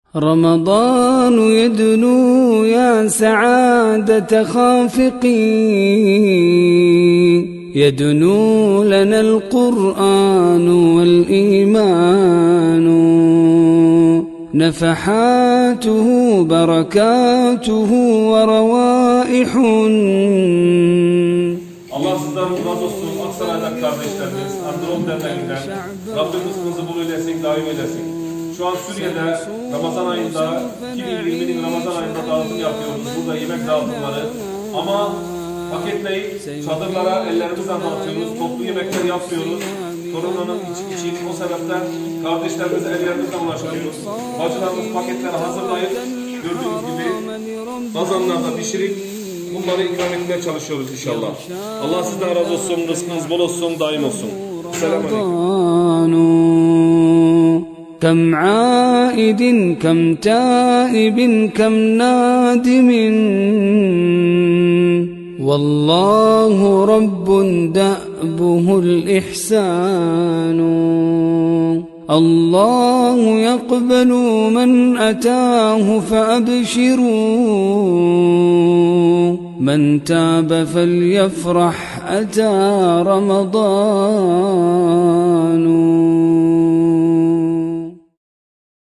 رمضان يدنو يا سعادة خافقي، يدنو لنا القرآن والإيمان، نفحاته بركاته وروائح. Allah sizden razı olsun. Aksaray'dan kardeşlerimiz, Andron derneğinden Rabbimiz kızı bul eylesin, daim eylesin. Şu an Suriye'de Ramazan ayında, 2020'nin Ramazan ayında dağıtım yapıyoruz. Burada yemek dağıtımları. Ama paketleyip çadırlara ellerimizle dağıtıyoruz. Toplu yemekler yapmıyoruz. Koronanın için o sebepten kardeşlerimize ellerimizle ulaşıyoruz. Bacılarımız paketleri hazırlayıp gördüğünüz gibi kazanlarda pişirip bunları ikram etmeye çalışıyoruz inşallah. Allah sizden razı olsun, rızkınız bol olsun, daim olsun. Selamünaleyküm. كم عائد كم تائب كم نادم، والله رب دأبه الإحسان. الله يقبل من أتاه فأبشروا، من تاب فليفرح أتى رمضان.